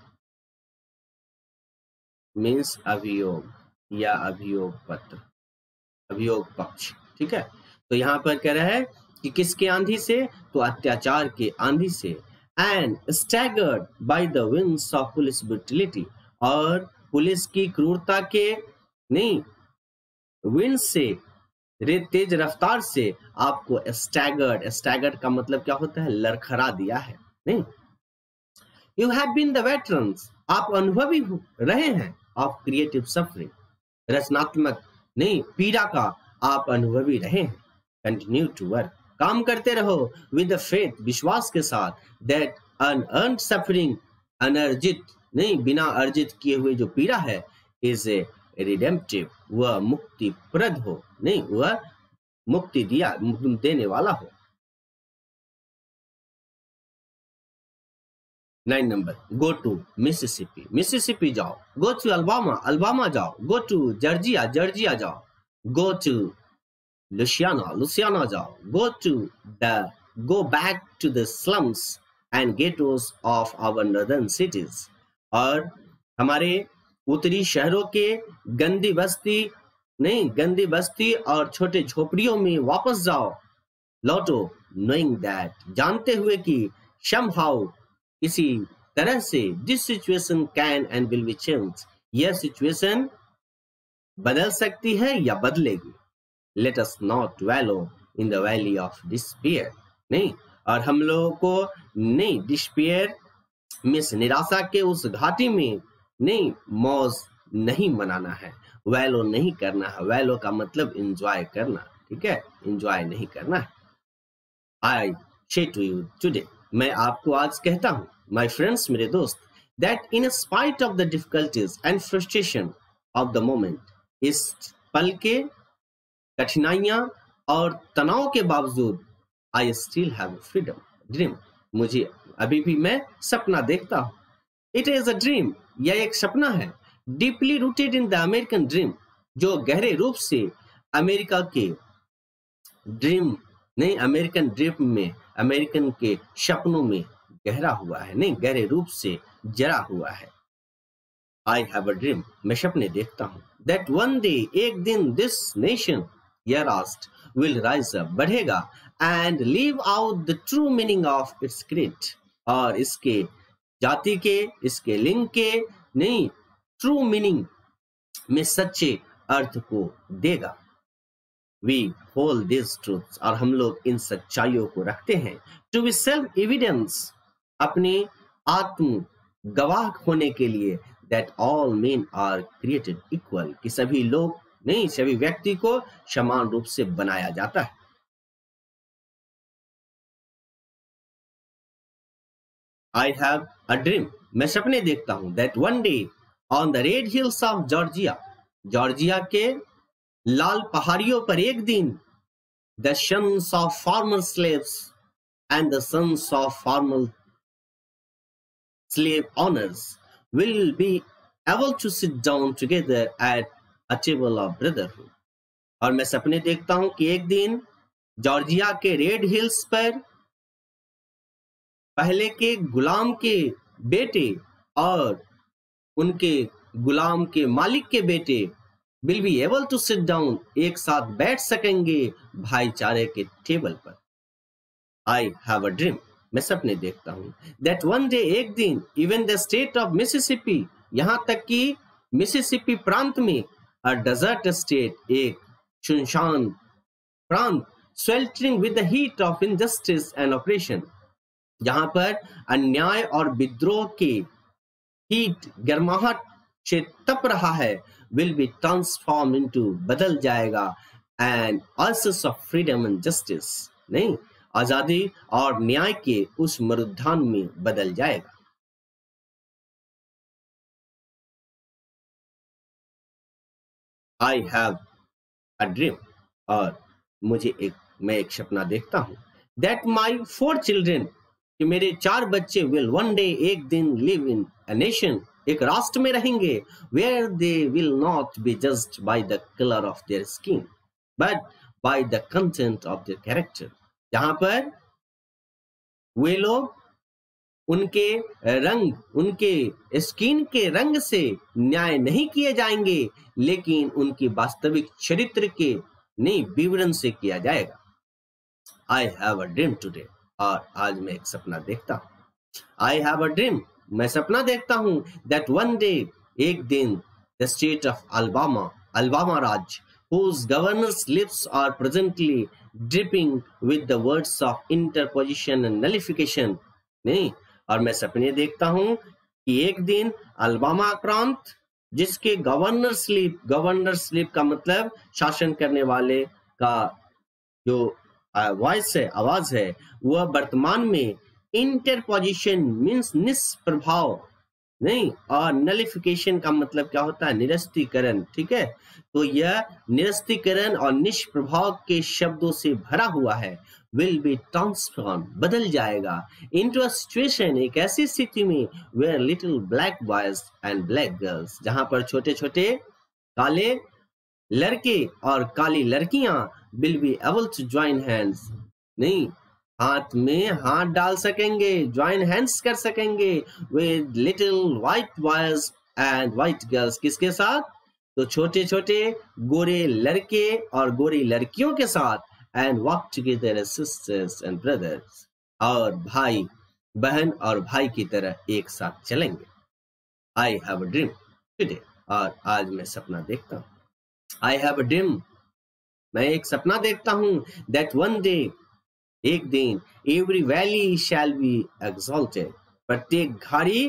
मीन्स अभियोग या अभियोग पत्र, अभियोग पक्ष, ठीक है। तो यहां पर कह रहा है कि किसके आंधी से? तो अत्याचार के आंधी से। And staggered by the winds of police brutality, और पुलिस की क्रूरता के, नहीं, विंड से, तेज रफ्तार से आपको स्टैगर्ड, स्टैगर्ड का मतलब क्या होता है? लरखरा दिया है, नहीं। You have been the veterans, आप अनुभवी रहे हैं, ऑफ क्रिएटिव सफरिंग, रचनात्मक, नहीं, पीड़ा का आप अनुभवी रहे हैं। कंटिन्यू टू वर्क, काम करते रहो, विद द फेथ, विश्वास के साथ, दैट अनअर्न्ड सफरिंग, अनर्जित, नहीं, बिना अर्जित किए हुए जो पीड़ा है, इज ए रिडेम्पटिव, वह मुक्तिप्रद हो, नहीं, वह मुक्ति दिया देने वाला हो। Nine number, go to Mississippi, Mississippi जाओ। गो टू अल्बामा, अल्बामा जाओ। गो टू जॉर्जिया, जॉर्जिया जाओ। गो टू लुसियाना, लुसियाना जाओ। Go to the go back to the slums and ghettos of our northern cities, और हमारे उत्तरी शहरों के गंदी बस्ती, नहीं, गंदी बस्ती और छोटे झोपड़ियों में वापस जाओ, लौटो। नोइंग दैट, जानते हुए कि somehow, इसी तरह से, this situation can and will be change, यह सिचुएशन बदल सकती है या बदलेगी। Let us not wallow in the valley of despair, नहीं, और हम लोगों को, नहीं, डिस्पेयर मिस, निराशा के उस घाटी में, नहीं, मौज नहीं मनाना है, वैलो नहीं करना है। वैलो का मतलब एंजॉय करना, ठीक है, एंजॉय नहीं करना है। आई से टू यू टुडे, मैं आपको आज कहता हूं, माय फ्रेंड्स, मेरे दोस्त, that in spite of the difficulties and frustration of the moment, इस पल के कठिनाइयां और तनाव के बावजूद, I still have freedom dream, मुझे अभी भी मैं सपना देखता हूं। इट इज अ ड्रीम, यह एक सपना है, deeply rooted in the American dream, जो गहरे रूप से अमेरिका के ड्रीम, नहीं, अमेरिकन ड्रीम में, अमेरिकन के सपनों में गहरा हुआ है, नहीं, गहरे रूप से जरा हुआ है। आई हैव अ ड्रीम, मैं सपने देखता हूं, दैट वन डे, एक दिन, दिस नेशन, यह राष्ट्र, विल राइज अप, बढ़ेगा, and live out the true meaning of its creed, और इसके जाति के, इसके लिंग के, नहीं, ट्रू मीनिंग में सच्चे अर्थ को देगा। वी होल्ड दिस ट्रूथ्स, और हम लोग इन सच्चाइयों को रखते हैं, टू बी सेल्फ एविडेंस, अपने आत्म गवाह होने के लिए, that all men are created equal, कि सभी लोग, नहीं, सभी व्यक्ति को समान रूप से बनाया जाता है। I have a dream. मैं सपने देखता हूँ that one day on the red hills of Georgia, Georgia के लाल पहाड़ियों पर एक दिन the sons of former slaves and the sons of former slave owners will be able to sit down together at a table of brotherhood. और मैं सपने देखता हूं कि एक दिन जॉर्जिया के रेड हिल्स पर पहले के गुलाम के बेटे और उनके गुलाम के मालिक के बेटे will be able to sit down, एक साथ बैठ सकेंगे भाईचारे के टेबल पर. I have a dream. मैं सपने देखता हूँ that one day, एक दिन even the state of Mississippi, यहाँ तक कि मिसिसिपी प्रांत में a desert state, एक सुनसान प्रांत sweltering with the heat of injustice and oppression, जहाँ पर अन्याय और विद्रोह के हीट गर्माहट से तप रहा है, will be transformed into, बदल जाएगा, and oasis of freedom and justice, नहीं, आजादी और न्याय के उस मरुद्यान में बदल जाएगा. I have a dream, और मुझे एक मैं एक सपना देखता हूँ that my four children, कि मेरे चार बच्चे will one day, एक दिन live in a nation, एक राष्ट्र में रहेंगे where they will not be judged by the color of their skin but by the content of their character, जहां पर वे लोग उनके रंग, उनके स्किन के रंग से न्याय नहीं किए जाएंगे, लेकिन उनकी वास्तविक चरित्र के नहीं विवरण से किया जाएगा. I have a dream today, और आज मैं एक सपना देखता हूँ. I have a dream, मैं सपना देखता हूँ that one day, एक दिन the state of Alabama, Alabama राज्य, whose governor's lips are presently dripping with the words of interposition and nullification, नहीं, और मैं सपने देखता हूँ कि एक दिन अल्बामा प्रांत, जिसके गवर्नर स्लिप, गवर्नर स्लिप का मतलब शासन करने वाले का जो वॉइस है, आवाज है, वह वर्तमान में इंटरपोजिशन मीन्स निष्प्रभाव, नहीं, और नलिफिकेशन का मतलब क्या होता है, निरस्तीकरण, ठीक है. तो यह निरस्तीकरण और निष्प्रभाव के शब्दों से भरा हुआ है. विल बी ट्रांसफॉर्म, बदल जाएगा, इनटू अ सिचुएशन, एक ऐसी स्थिति में where little black boys and black girls, जहां पर छोटे छोटे काले लड़के और काली लड़कियां will be able to join hands, नहीं, हाथ में हाथ डाल सकेंगे, ज्वाइन हैंड्स कर सकेंगे with little white boys and white girls, किसके साथ, तो छोटे छोटे गोरे लड़के और गोरी लड़कियों के साथ, and walk together as sisters and brothers, और भाई बहन और भाई की तरह एक साथ चलेंगे. I have a dream today, और आज मैं सपना देखता हूँ. आई हैव अ ड्रीम, मैं एक सपना देखता हूँ दैट वन डे, एक दिन every valley shall be exalted, प्रत्येक घाटी,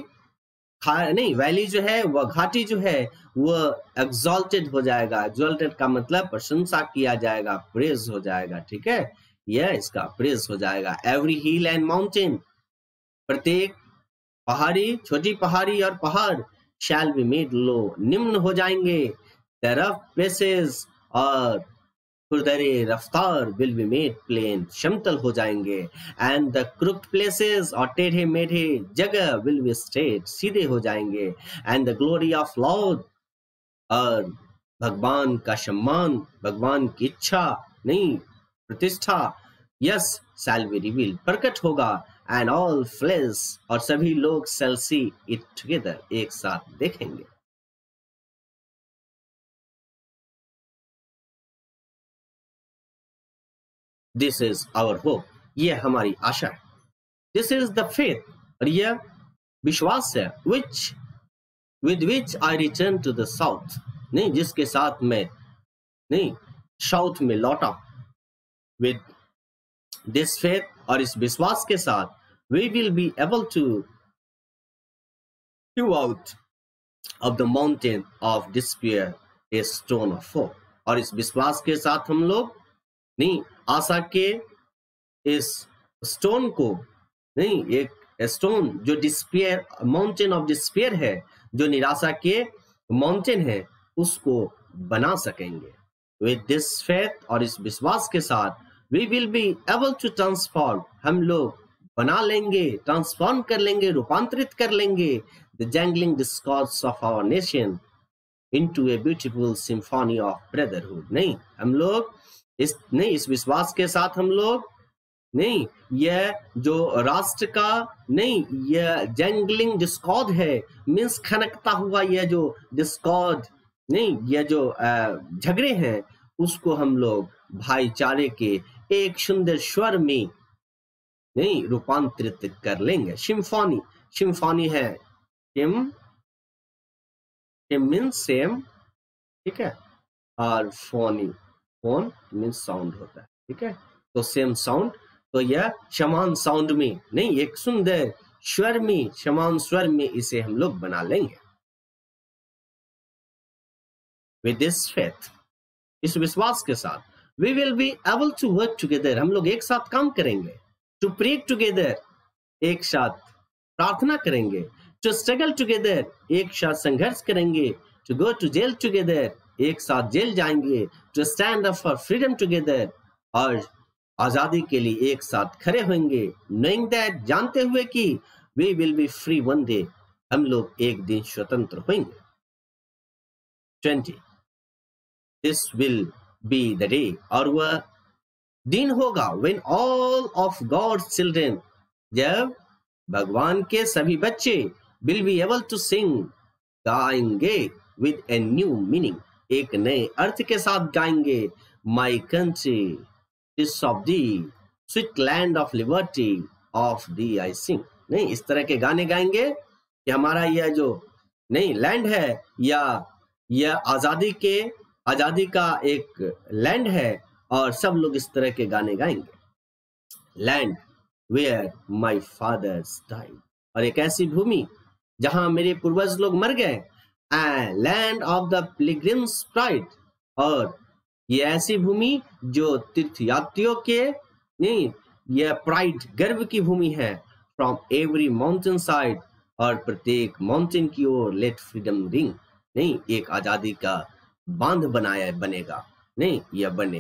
नहीं, वैली जो है वह घाटी जो है वह एक्सॉल्टेड हो जाएगा. एक्सॉल्टेड का मतलब प्रशंसा किया जाएगा, प्रेज हो जाएगा, ठीक है, यह इसका प्रेज हो जाएगा. एवरी हिल एंड माउंटेन, प्रत्येक पहाड़ी, छोटी पहाड़ी और पहाड़, शैल बी मेड लो, निम्न हो जाएंगे. द रफ प्लेसेस, और खुरदरे रफ्तार, विल बी मेड प्लेन, समतल हो जाएंगे. एंड द क्रुक्ड प्लेसेस, और टेढ़े मेढ़े जगह, विल बी स्ट्रेट, सीधे हो जाएंगे. And the glory of Lord, और भगवान का सम्मान, भगवान की इच्छा, नहीं, प्रतिष्ठा, यस, शैल बी रिवील, प्रकट होगा. एंड ऑल फ्लेश, और सभी लोग शैल सी इट टुगेदर, एक साथ देखेंगे. This is our hope, ये हमारी आशा है. This is the faith, और यह विश्वास है, which with which I return to the south, नहीं, जिसके साथ मैं, नहीं, साउथ में लौटा. With this faith, और इस विश्वास के साथ, we will be able to hew out of the mountain of despair a stone of hope, और इस विश्वास के साथ हम लोग, नहीं, आशा के इस स्टोन को, नहीं, एक स्टोन जो डिस्पेयर, माउंटेन ऑफ डिस्पेयर है, जो निराशा के माउंटेन है, उसको बना सकेंगे। विद दिस फेथ, और इस विश्वास के साथ, we will be able to transform, हम लोग बना लेंगे, ट्रांसफॉर्म कर लेंगे, रूपांतरित कर लेंगे the jangling discords of our nation into a beautiful symphony of brotherhood. नहीं, हम लोग इस नहीं इस विश्वास के साथ हम लोग नहीं, यह जो राष्ट्र का नहीं, यह जैंगलिंग डिस्कॉर्ड है, मीन्स खनकता हुआ यह जो डिस्कॉर्ड नहीं, यह जो झगड़े हैं, उसको हम लोग भाईचारे के एक सुंदर स्वर में नहीं रूपांतरित कर लेंगे। सिम्फनी, सिम्फनी है सिम, सिम मीन्स सेम, ठीक है, और फोनी, फोन मीन्स साउंड होता है, ठीक है, तो सेम साउंड, तो यह समान साउंड में नहीं, एक सुंदर स्वर में, समान स्वर में इसे हम लोग बना लेंगे। विद दिस फेथ, इस विश्वास के साथ, we will be able to work together, हम लोग एक साथ काम करेंगे, टू प्रे टुगेदर, एक साथ प्रार्थना करेंगे, टू स्ट्रगल टुगेदर, एक साथ संघर्ष करेंगे, to go to jail together, एक साथ जेल जाएंगे, to stand up for freedom together, और आजादी के लिए एक साथ खड़े होंगे, नोइंग दैट, जानते हुए कि we will be free one day, हम लोग एक दिन स्वतंत्र होंगे। Twenty, this will be the day, और वह दिन होगा when all of God's children, जब भगवान के सभी बच्चे will be able to sing, गाएंगे विद ए न्यू मीनिंग, एक नए अर्थ के साथ गाएंगे, my country is of thee sweet land of liberty of thee I sing. नहीं, इस तरह के गाने गाएंगे कि हमारा यह जो नहीं लैंड है, या यह आजादी के आजादी का एक लैंड है, और सब लोग इस तरह के गाने गाएंगे। Land where my fathers died, और एक ऐसी भूमि जहां मेरे पूर्वज लोग मर गए, and land of the pilgrims' pride, और ये ऐसी भूमि जो तीर्थयात्रियों के नहीं, यह प्राइड, गर्व की भूमि है। फ्रॉम एवरी माउंटेन साइड, और प्रत्येक माउंटेन की ओर लेट फ्रीडम रिंग, नहीं, एक आजादी का बांध बनाया बनेगा, नहीं, यह बने।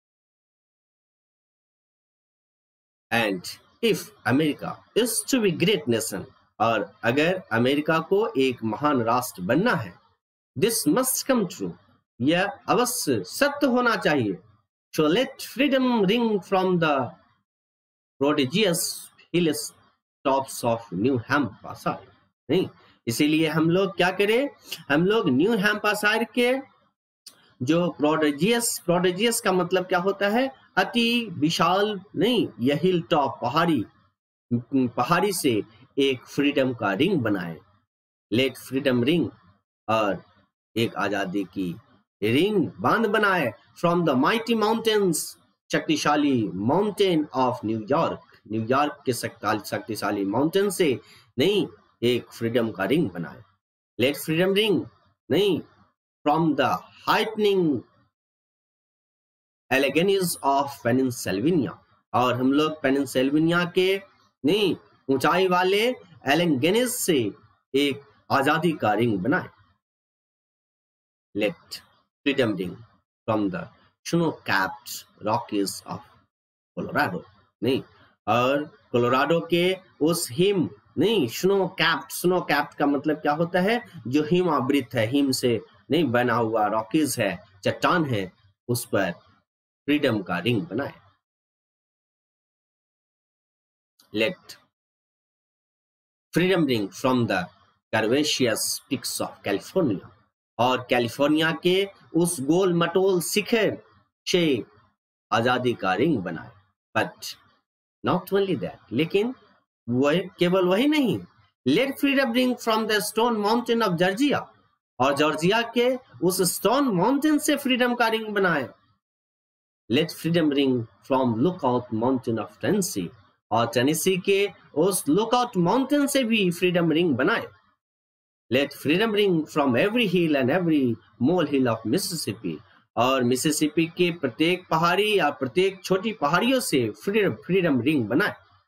And if America is to be great nation, और अगर अमेरिका को एक महान राष्ट्र बनना है, दिस मस्ट कम ट्रू, यह अवश्य सत्य होना चाहिए। So let freedom ring from the prodigious hilltops of New Hampshire. नहीं, इसीलिए हम लोग क्या करें, हम लोग न्यू हैम्पशायर के जो प्रोडिजियस, प्रोडिजियस का मतलब क्या होता है, अति विशाल नहीं, यह हिल टॉप, पहाड़ी, पहाड़ी से एक फ्रीडम का रिंग बनाए, लेट फ्रीडम रिंग, और एक आजादी की रिंग बांध बनाए, फ्रॉम द माइटी माउंटेन्स, शक्तिशाली माउंटेन ऑफ न्यूयॉर्क, न्यूयॉर्क के शक्तिशाली माउंटेन से नहीं, एक फ्रीडम का रिंग बनाए, लेट फ्रीडम रिंग नहीं, from the heightening Alleghenies of Pennsylvania, और हम लोग पेनिनसिल्वेनिया के नहीं ऊंचाई वाले एलेगनीज से एक आजादी का रिंग बनाए, let freedom ring from the snow capped Rockies of Colorado, नहीं, और कोलोराडो के उस हिम नहीं, स्नो कैप्ड, स्नो कैप्ड का मतलब क्या होता है, जो हिम आवृत है, हिम से नहीं बना हुआ रॉकीज है, चट्टान है, उस पर फ्रीडम का रिंग बनाए, let freedom ring from the curvaceous peaks of California, और कैलिफोर्निया के उस गोल मटोल शिखर से आजादी का रिंग बनाए। बट नॉट ओनली दैट, लेकिन वह केवल वही नहीं, let freedom ring from the Stone Mountain of Georgia, और जॉर्जिया के उस स्टोन माउंटेन से फ्रीडम का रिंग बनाए, let freedom ring from Lookout Mountain of Tennessee, और टेनेसी के उस लुकआउट माउंटेन से भी फ्रीडम रिंग बनाए, let freedom ring from every hill and every molehill of Mississippi, और मिसिसिपी के प्रत्येक पहाड़ी या प्रत्येक छोटी पहाड़ियों से फ्रीडम फ्रीडम रिंग बनाए,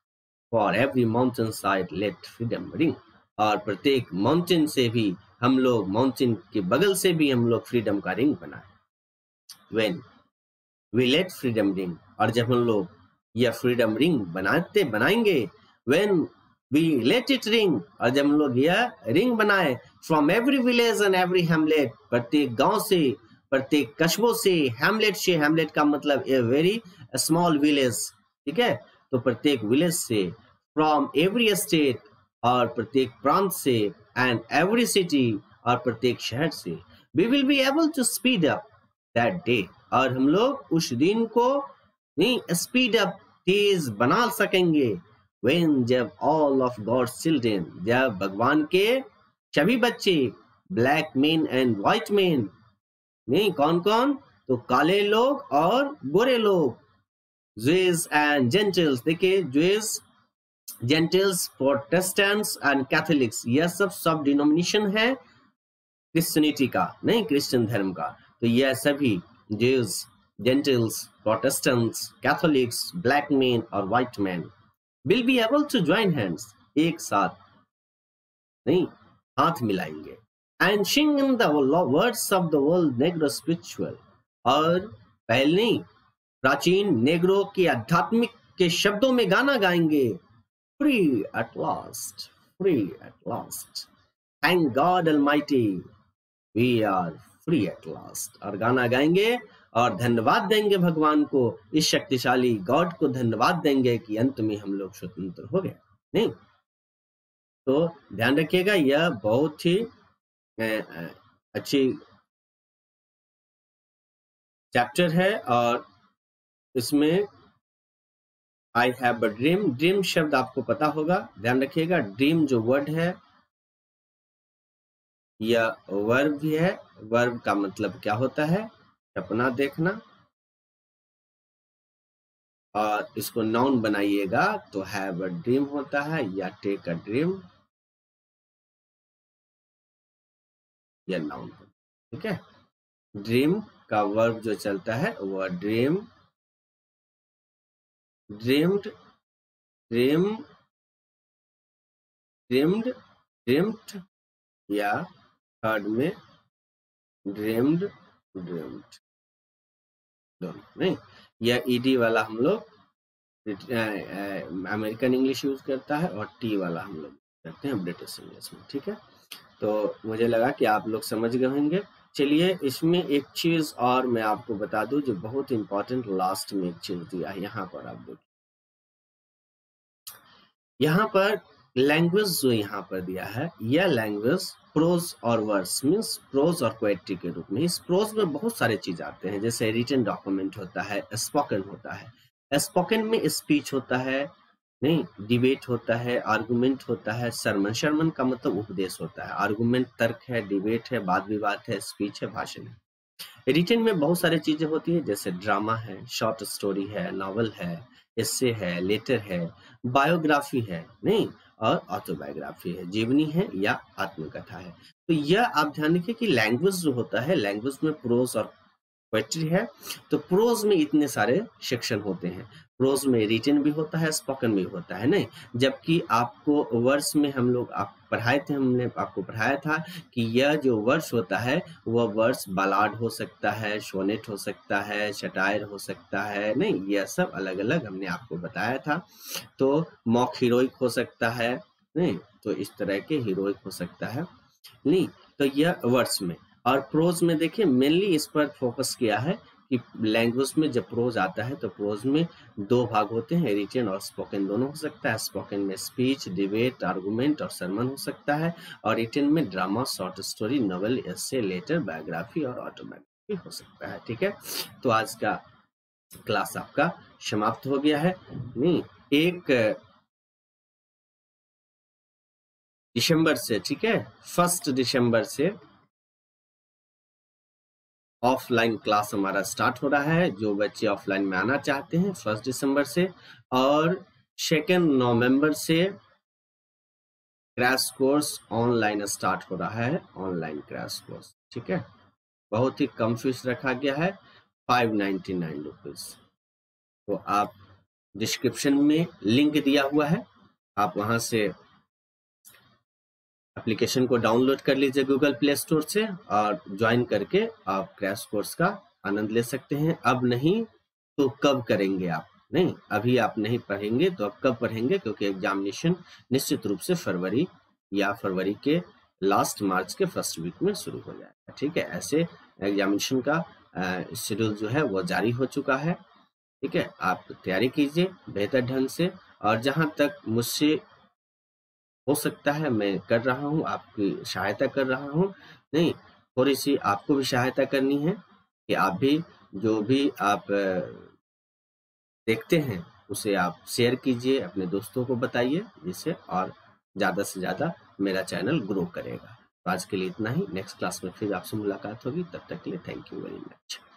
for every mountainside let freedom ring, और प्रत्येक माउंटेन से भी हम लोग, माउंटेन के बगल से भी हम लोग फ्रीडम का रिंग बनाए। When we let freedom ring, और जब हम लोग यह फ्रीडम रिंग बनाते बनाएंगे, when we let it ring, और जब हम लोग यह रिंग बनाए, from every village and every hamlet, प्रत्येक गांव से, प्रत्येक कस्बों से, हैमलेट से, हैमलेट का मतलब ए वेरी स्मॉल विलेज, ठीक है, तो प्रत्येक विलेज से, फ्रॉम एवरी स्टेट, और प्रत्येक प्रांत से, एंड एवरी सिटी, और प्रत्येक शहर से, we will be able to speed up that day, और हम लोग उस दिन को नहीं स्पीड अप, तेज बना सकेंगे, व्हेन, जब ऑल ऑफ गॉड्स चिल्ड्रन, जब भगवान के सभी बच्चे, black man and white man, नहीं कौन कौन, तो काले लोग और गोरे लोग, ज्यूज एंड जेंटल्स, देखिए Jews, Gentiles, Protestants and Catholics, यह सब सब डिनोमिनेशन है क्रिश्चियनिटी का, नहीं क्रिश्चियन धर्म का, तो यह सभी Jews, Gentiles, Protestants, Catholics, black man और white man will be able to join hands, एक साथ नहीं हाथ मिलाएंगे, and sing in the words of the world Negro spiritual, और पहले प्राचीन नेग्रो के आध्यात्मिक के शब्दों में गाना गाएंगे, free at last, free at last, thank God Almighty, we are free at last, और गाना गाएंगे और धन्यवाद देंगे भगवान को, इस शक्तिशाली गॉड को धन्यवाद देंगे कि अंत में हम लोग स्वतंत्र हो गए, नहीं, तो ध्यान रखिएगा, यह बहुत ही अच्छी चैप्टर है, और इसमें I have a dream, dream शब्द आपको पता होगा, ध्यान रखिएगा, ड्रीम जो वर्ड है यह वर्ब भी है, वर्ब का मतलब क्या होता है, सपना देखना, और इसको नाउन बनाइएगा तो हैव अ ड्रीम होता है, या टेक अ ड्रीम, या नाउन, ठीक है, ड्रीम का वर्ब जो चलता है वह dream, dreamed, dream, dreamed, dreamed, या थर्ड में ड्रीम्ड, ड्रीम्ड, दोनों नहीं, यह ईडी वाला हम लोग अमेरिकन इंग्लिश यूज करता है, और टी वाला हम लोग करते हैं ब्रिटिश इंग्लिश में, ठीक है, तो मुझे लगा कि आप लोग समझ गए होंगे। चलिए इसमें एक चीज और मैं आपको बता दूं जो बहुत इंपॉर्टेंट, लास्ट में एक चीज दिया है, यहाँ पर आप देखिए, यहाँ पर लैंग्वेज जो यहाँ पर दिया है, यह लैंग्वेज प्रोज और वर्स, मीन्स प्रोज और पोएट्री के रूप में। इस प्रोज में बहुत सारे चीज आते हैं, जैसे रिटन डॉक्यूमेंट होता है, स्पोकन होता है, स्पोकन में स्पीच होता है, नहीं डिबेट होता है, आर्गुमेंट होता है, सरमन, शर्मन का मतलब उपदेश होता है, आर्गुमेंट तर्क है, डिबेट है, वाद विवाद है, स्पीच है, भाषण है। रिटन में बहुत सारी चीजें होती है, जैसे ड्रामा है, शॉर्ट स्टोरी है, नॉवल है, एस्से है, लेटर है, बायोग्राफी है, नहीं, और ऑटोबायोग्राफी है, जीवनी है या आत्मकथा है। तो यह आप ध्यान रखिए कि लैंग्वेज जो होता है, लैंग्वेज में प्रोज और पोएट्री है, तो प्रोज में इतने सारे सेक्शन होते हैं, प्रोज में रिटन भी होता है, स्पोकन भी होता है, नहीं, जबकि आपको वर्स में हम लोग आप पढ़ाए थे, हमने आपको पढ़ाया था कि यह जो वर्स होता है वह वर्स बालाड हो सकता है, सोनेट हो सकता है, शटायर हो सकता है, नहीं, यह सब अलग अलग हमने आपको बताया था। तो मॉक हीरोइक हो सकता है, नहीं, तो इस तरह के हीरोइक हो सकता है, नहीं, तो यह वर्स में। और प्रोज में देखिए मेनली इस पर फोकस किया है कि लैंग्वेज में जब प्रोज आता है तो प्रोज में दो भाग होते हैं, रिटन और स्पोकन दोनों हो सकता है। स्पोकन में स्पीच, डिबेट, आर्गुमेंट और सरमन हो सकता है, और रिटन में drama, short story, novel, essay, letter, biography और ऑटोबायोग्राफी हो सकता है, ठीक है। तो आज का क्लास आपका समाप्त हो गया है। नहीं, एक दिसंबर से, ठीक है, फर्स्ट दिसंबर से ऑफलाइन क्लास हमारा स्टार्ट हो रहा है, जो बच्चे ऑफलाइन में आना चाहते हैं फर्स्ट दिसंबर से, और सेकेंड नवंबर से क्रैश कोर्स ऑनलाइन स्टार्ट हो रहा है, ऑनलाइन क्रैश कोर्स, ठीक है। बहुत ही कम फीस रखा गया है, फाइव नाइन्टी नाइन रुपीज। तो आप डिस्क्रिप्शन में लिंक दिया हुआ है, आप वहां से एप्लीकेशन को डाउनलोड कर लीजिए गूगल प्ले स्टोर से और ज्वाइन करके आप क्रैश कोर्स का आनंद ले सकते हैं। अब नहीं तो कब करेंगे आप? नहीं, अभी आप नहीं पढ़ेंगे तो अब कब पढ़ेंगे, क्योंकि एग्जामिनेशन निश्चित रूप से फरवरी या फरवरी के लास्ट मार्च के फर्स्ट वीक में शुरू हो जाएगा। ठीक है, ऐसे एग्जामिनेशन का शेड्यूल जो है वो जारी हो चुका है। ठीक है, आप तैयारी कीजिए बेहतर ढंग से, और जहां तक मुझसे हो सकता है मैं कर रहा हूँ, आपकी सहायता कर रहा हूँ। नहीं, थोड़ी सी आपको भी सहायता करनी है कि आप भी जो भी आप देखते हैं उसे आप शेयर कीजिए, अपने दोस्तों को बताइए, जिससे और ज़्यादा से ज़्यादा मेरा चैनल ग्रो करेगा। तो आज के लिए इतना ही, नेक्स्ट क्लास में फिर आपसे मुलाकात होगी, तब तक के लिए थैंक यू वेरी मच।